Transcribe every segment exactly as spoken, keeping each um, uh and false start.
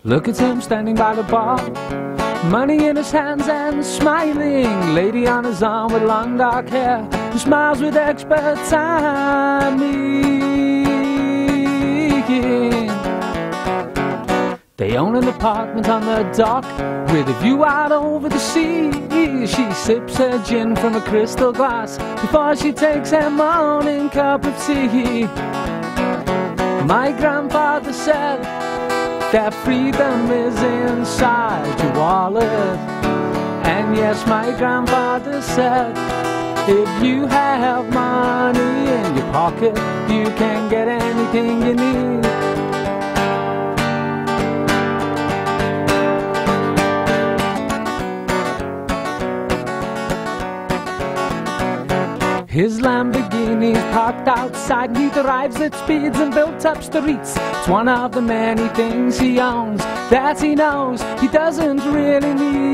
Look at him standing by the bar, money in his hands and smiling. Lady on his arm with long dark hair, who smiles with expert timing. They own an apartment on the dock with a view out over the sea. She sips her gin from a crystal glass before she takes her morning cup of tea. My grandfather said that freedom is inside your wallet. And yes, my grandfather said, if you have money in your pocket, you can get anything you need. His Lamborghini's parked outside, and he drives at speeds and built-up streets. It's one of the many things he owns that he knows he doesn't really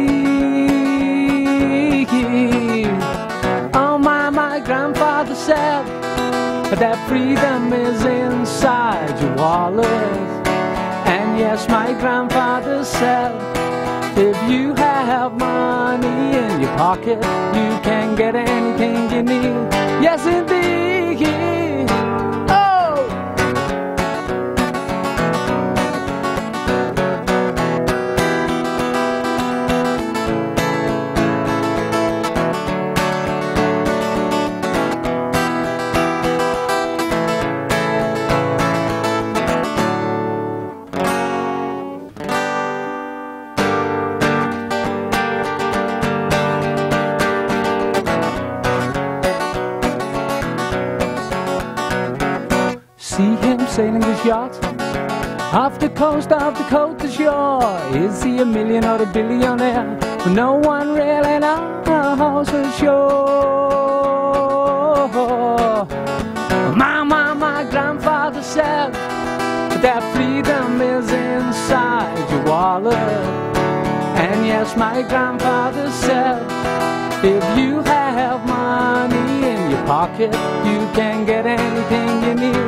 need. Oh my, my grandfather said that freedom is inside your wallet. And yes, my grandfather said, if you have money in your pocket, you can get anything you need. Yes, indeed. Oh! See him sailing his yacht off the coast of Dakota shore. Is he a million or a billionaire? But no one really knows for sure. My, my, my grandfather said that freedom is inside your wallet. And yes, my grandfather said, if you have money in your pocket, you can get anything you need.